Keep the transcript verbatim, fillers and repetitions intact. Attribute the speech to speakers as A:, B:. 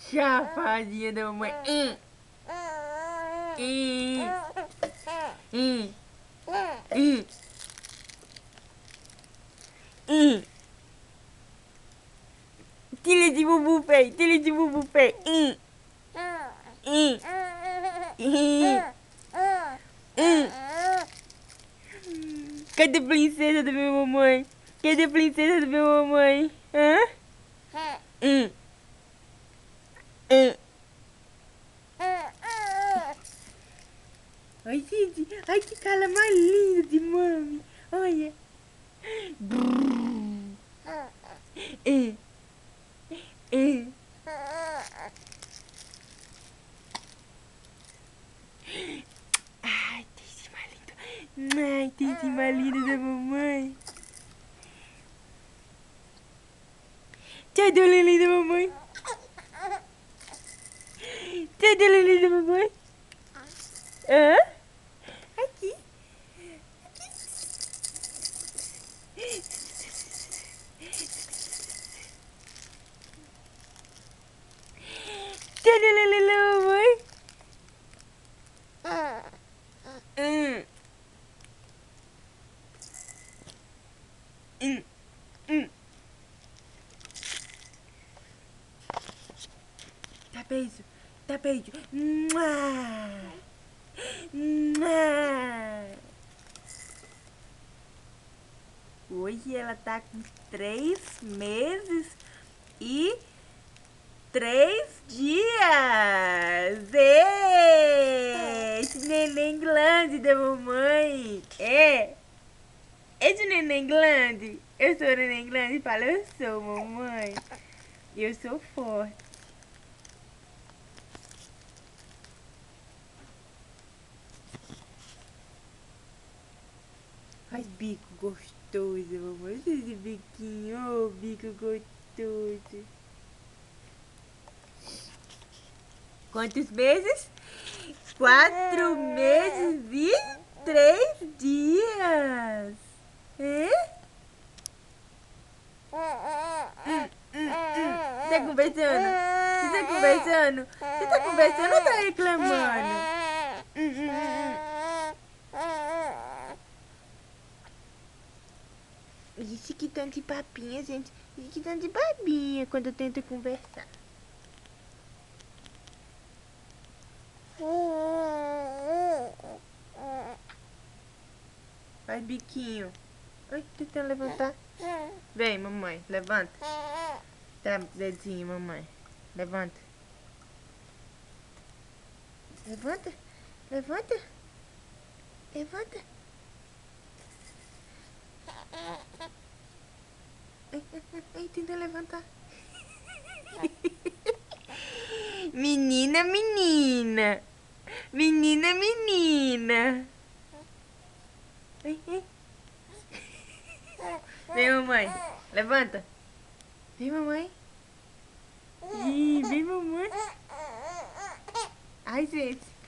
A: Chafadinha da mamãe. Hum. Hum. Hum. Hum. Hum. Tira de bubu feio, tira de bubu feio. Hum. Hum. Hum. Hum. Cadê a princesa da minha mamãe? Cadê a princesa da minha mamãe? Hã? Hum. Hum. Ai, gente. Ai, que cara mais linda de mami. Olha. Hum. Hum. Ai, tem mais lindo. Ai, tem mais lindo da mamãe. Cadê o Lili da mamãe? Cadê o Lili da mamãe? Hã? Aqui. Aqui. Cadê o Lili da mamãe? Hum. Hum. Hum. Dá beijo. Dá beijo. Mua. Mua. Hoje ela tá com três meses e três dias. Ê, esse neném grande da mamãe. É. Esse neném grande. Eu sou neném grande. Fala, eu sou mamãe. Eu sou forte. Ai, bico gostoso, mamãe. Esse biquinho, ô, oh, bico gostoso. Quantos meses? Quatro meses e três dias. É? Hum, hum, hum. Tá conversando? Você tá conversando? Você tá conversando ou tá reclamando? Hum, hum, hum. Isso que tanto de papinha, gente. Isso que tanto de babinha quando eu tento conversar. Faz biquinho. Ai, tentando levantar. Vem, mamãe, levanta. Tá, dedinho, mamãe. Levanta. Levanta. Levanta. Levanta. Ai, ai, ai, tenta levantar. Menina, menina. Menina, menina. Ai, ai. Vem, mamãe. Levanta. Vem, mamãe. Ih, vem, mamãe. Ai, gente.